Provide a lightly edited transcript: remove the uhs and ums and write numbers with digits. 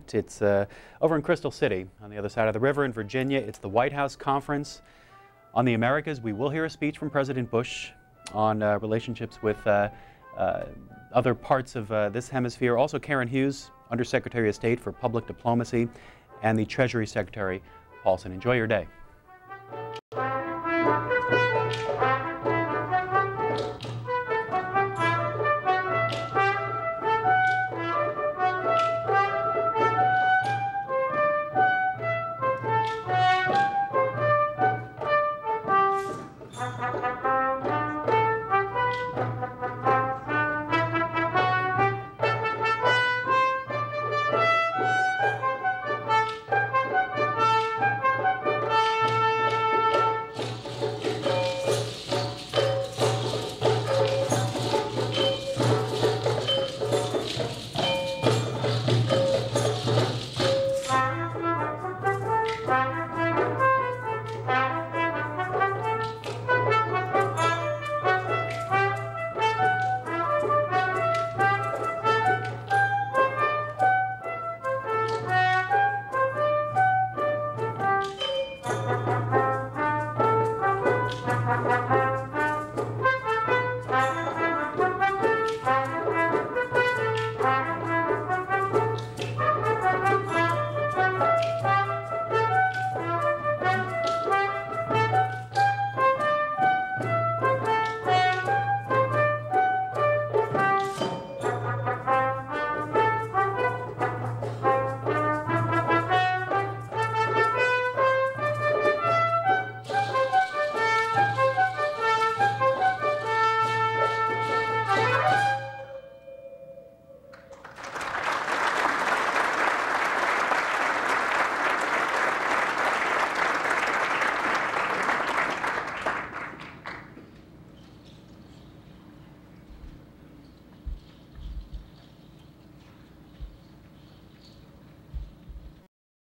tonight. It's over in Crystal City, on the other side of the river in Virginia. It's the White House Conference on the Americas. We will hear a speech from President Bush on relationships with other parts of this hemisphere. Also, Karen Hughes, Undersecretary of State for Public Diplomacy, and the Treasury Secretary, Paulson. Enjoy your day.